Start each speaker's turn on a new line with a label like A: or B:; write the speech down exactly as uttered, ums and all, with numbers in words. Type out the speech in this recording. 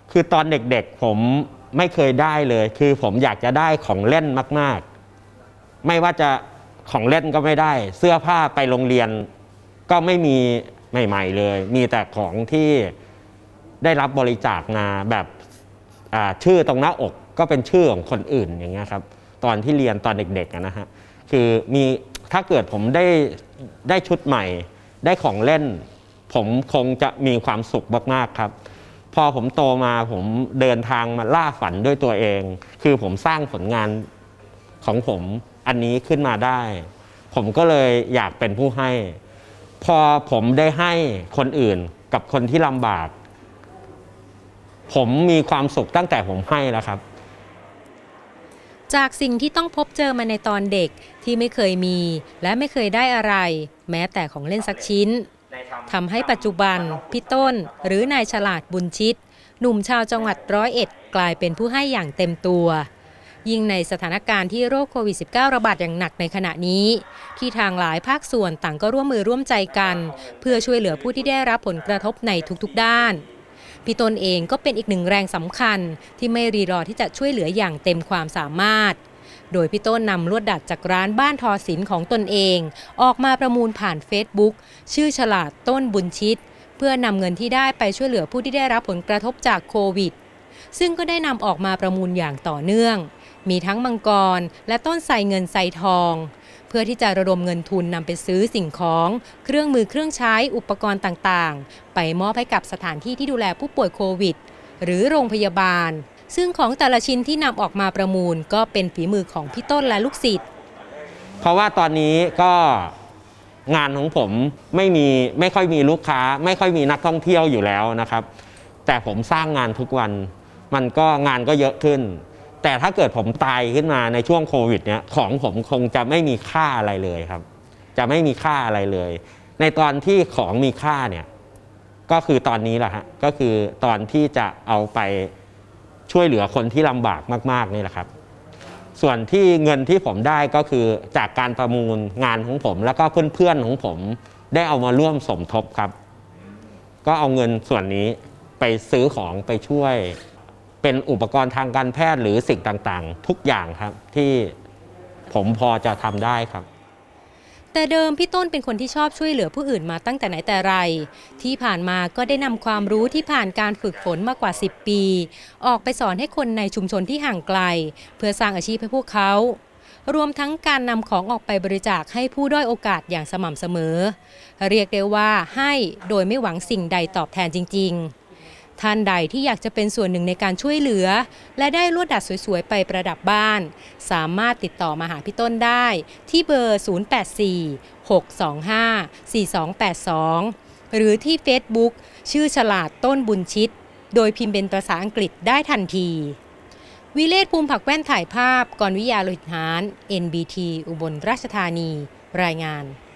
A: คือตอนเด็กๆผมไม่เคยได้เลยคือผมอยากจะได้ของเล่นมากๆไม่ว่าจะของเล่นก็ไม่ได้เสื้อผ้าไปโรงเรียนก็ไม่มีใหม่ๆเลยมีแต่ของที่ได้รับบริจาคมาแบบชื่อตรงหน้าอกก็เป็นชื่อของคนอื่นอย่างเงี้ยครับตอนที่เรียนตอนเด็กๆนะฮะคือมีถ้าเกิดผมได้ได้ชุดใหม่ได้ของเล่นผมคงจะมีความสุขมากๆครับพอผมโตมาผมเดินทางมาล่าฝันด้วยตัวเองคือผมสร้างผลงานของผมอันนี้ขึ้นมาได้ผมก็เลยอยากเป็นผู้ให้พอผมได้ให้คนอื่นกับคนที่ลำบากผมมีความสุขตั้งแต่ผมให้แล้วครับ
B: จากสิ่งที่ต้องพบเจอมาในตอนเด็กที่ไม่เคยมีและไม่เคยได้อะไรแม้แต่ของเล่นสักชิ้นทำให้ปัจจุบันพี่ต้นหรือนายฉลาดบุญชิตหนุ่มชาวจังหวัดร้อยเอ็ดกลายเป็นผู้ให้อย่างเต็มตัวยิ่งในสถานการณ์ที่โรคโควิด สิบเก้า ระบาดอย่างหนักในขณะนี้ที่ทางหลายภาคส่วนต่างก็ร่วมมือร่วมใจกันเพื่อช่วยเหลือผู้ที่ได้รับผลกระทบในทุกๆด้านพี่ต้นเองก็เป็นอีกหนึ่งแรงสำคัญที่ไม่รีรอที่จะช่วยเหลืออย่างเต็มความสามารถโดยพี่ต้นนำลวดดัดจากร้านบ้านทอศิลป์ของตนเองออกมาประมูลผ่าน Facebook ชื่อฉลาดต้นบุญชิตเพื่อนำเงินที่ได้ไปช่วยเหลือผู้ที่ได้รับผลกระทบจากโควิดซึ่งก็ได้นำออกมาประมูลอย่างต่อเนื่องมีทั้งมังกรและต้นไทรเงินไทรทองเพื่อที่จะระดมเงินทุนนำไปซื้อสิ่งของเครื่องมือเครื่องใช้อุปกรณ์ต่างๆไปมอบให้กับสถานที่ที่ดูแลผู้ป่วยโควิดหรือโรงพยาบาลซึ่งของแต่ละชิ้นที่นำออกมาประมูลก็เป็นฝีมือของพี่ต้นและลูกศิษย์
A: เพราะว่าตอนนี้ก็งานของผมไม่มีไม่ค่อยมีลูกค้าไม่ค่อยมีนักท่องเที่ยวอยู่แล้วนะครับแต่ผมสร้างงานทุกวันมันก็งานก็เยอะขึ้นแต่ถ้าเกิดผมตายขึ้นมาในช่วงโควิดเนี้ยของผมคงจะไม่มีค่าอะไรเลยครับจะไม่มีค่าอะไรเลยในตอนที่ของมีค่าเนี่ยก็คือตอนนี้แหละฮะก็คือตอนที่จะเอาไปช่วยเหลือคนที่ลำบากมากๆนี่แหละครับส่วนที่เงินที่ผมได้ก็คือจากการประมูลงานของผมแล้วก็เพื่อนๆของผมได้เอามาร่วมสมทบครับก็เอาเงินส่วนนี้ไปซื้อของไปช่วยเป็นอุปกรณ์ทางการแพทย์หรือสิ่งต่างๆทุกอย่างครับที่ผมพอจะทำได้ครับ
B: แต่เดิมพี่ต้นเป็นคนที่ชอบช่วยเหลือผู้อื่นมาตั้งแต่ไหนแต่ไรที่ผ่านมาก็ได้นำความรู้ที่ผ่านการฝึกฝนมากกว่าสิบปีออกไปสอนให้คนในชุมชนที่ห่างไกลเพื่อสร้างอาชีพให้พวกเขารวมทั้งการนำของออกไปบริจาคให้ผู้ด้อยโอกาสอย่างสม่ำเสมอเรียกได้ว่าให้โดยไม่หวังสิ่งใดตอบแทนจริงๆท่านใดที่อยากจะเป็นส่วนหนึ่งในการช่วยเหลือและได้ลวดดัดสวยๆไปประดับบ้านสามารถติดต่อมาหาพี่ต้นได้ที่เบอร์ ศูนย์ แปด สี่ หก สอง ห้า สี่ สอง แปด สอง หรือที่ Facebook ชื่อฉลาดต้นบุญชิตโดยพิมพ์เป็นภาษาอังกฤษได้ทันทีวิเลศภูมิผักแว่นถ่ายภาพกรวิยาโลหิตหาน เอ็น บี ที อุบลราชธานีรายงาน